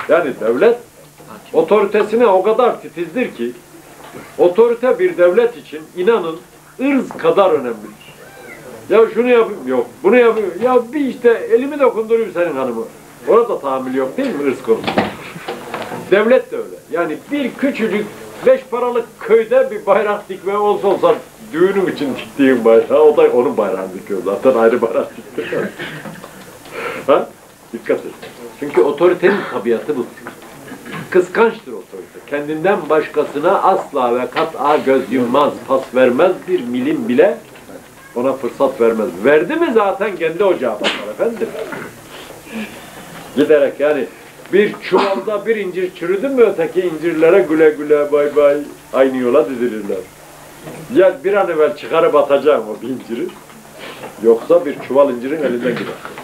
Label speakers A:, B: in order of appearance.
A: Yani devlet otoritesine o kadar titizdir ki, otorite bir devlet için inanın ırz kadar önemlidir. Ya şunu yapayım, yok. Bunu yapayım, ya bir işte elimi dokundurayım senin hanımı. Orada tahammül yok değil mi ırz konusu? Devlet de öyle. Yani bir küçücük 5 paralık köyde bir bayrak dikme olsa düğünüm için diktiğim bayrağı, o da onun bayrağını dikiyor zaten, ayrı bayrak dikiyor. Ha? Dikkat et. Çünkü otoritenin tabiatı bu. Kıskançtır otorite. Kendinden başkasına asla ve kat'a göz yummaz, pas vermez, bir milim bile ona fırsat vermez. Verdi mi zaten kendi ocağı bakar efendim. Giderek yani bir çuvalda bir incir çürüdü mü öteki incirlere güle güle bay bay aynı yola dizilirler. Ya bir an evvel çıkarıp atacağım o bir inciri, yoksa bir çuval incirin elinden gider.